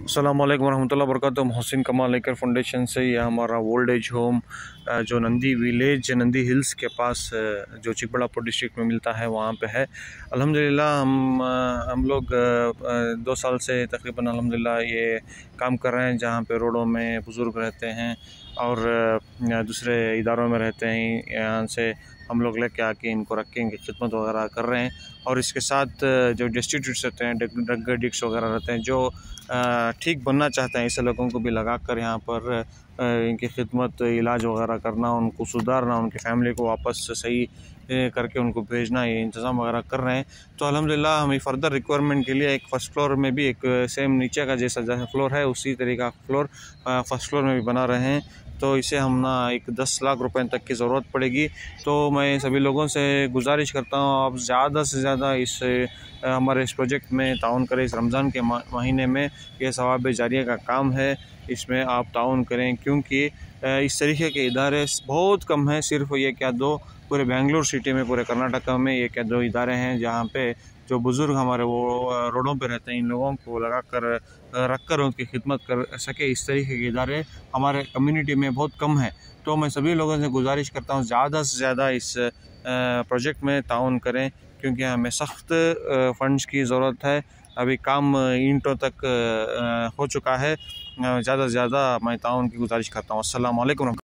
अस्सलाम वालेकुम रहमतुल्लाहि व बरकातुहू। मोहसिन कमाल लेकर फाउंडेशन से यह हमारा ओल्ड एज होम जो नंदी विलेज नंदी हिल्स के पास जो चिकबल्लापुर डिस्ट्रिक्ट में मिलता है वहाँ पे है। अल्हम्दुलिल्लाह हम लोग 2 साल से तकरीबन अल्हम्दुलिल्लाह ये काम कर रहे हैं, जहाँ पे रोडों में बुज़ुर्ग रहते हैं और दूसरे इदारों में रहते हैं। यहाँ से हम लोग लेके आके इनको रख के इनकी खिदमत वगैरह कर रहे हैं। और इसके साथ जो डिस्ट्रीब्यूट्स रहते हैं, ड्रग एडिक्ट्स वगैरह रहते हैं, जो ठीक बनना चाहते हैं, ऐसे लोगों को भी लगा कर यहाँ पर इनकी खिदमत, इलाज वगैरह करना, उनको सुधारना, उनकी फ़ैमिली को वापस सही करके उनको भेजना, ये इंतज़ाम वगैरह कर रहे हैं। तो अल्हम्दुलिल्लाह हमें फ़र्दर रिक्वायरमेंट के लिए एक फ़र्स्ट फ्लोर में भी एक सेम नीचे का जैसा फ्लोर है उसी तरीका फ्लोर फर्स्ट फ्लोर में भी बना रहे हैं। तो इसे हम ना एक 10 लाख रुपए तक की ज़रूरत पड़ेगी। तो मैं सभी लोगों से गुजारिश करता हूँ, आप ज़्यादा से ज़्यादा इस हमारे इस प्रोजेक्ट में ताउन करें। इस रमज़ान के महीने में ये सवाब जारिया का काम है, इसमें आप ताउन करें, क्योंकि इस तरीके के इदारे बहुत कम हैं। सिर्फ ये क्या दो पूरे बेंगलुरु सिटी में, पूरे कर्नाटका में ये क्या 2 इदारे हैं जहाँ पे जो बुज़ुर्ग हमारे वो रोडों पे रहते हैं, इन लोगों को लगा कर रख कर उनकी खिदमत कर सके। इस तरीके के इदारे हमारे कम्युनिटी में बहुत कम है। तो मैं सभी लोगों से गुजारिश करता हूँ, ज़्यादा से ज़्यादा इस प्रोजेक्ट में ताउन करें, क्योंकि हमें सख्त फ़ंड्स की ज़रूरत है। अभी काम ईंटों तक हो चुका है। ज़्यादा से ज़्यादा मैं ताउन की गुजारिश करता हूँ। अस्सलाम वालेकुम।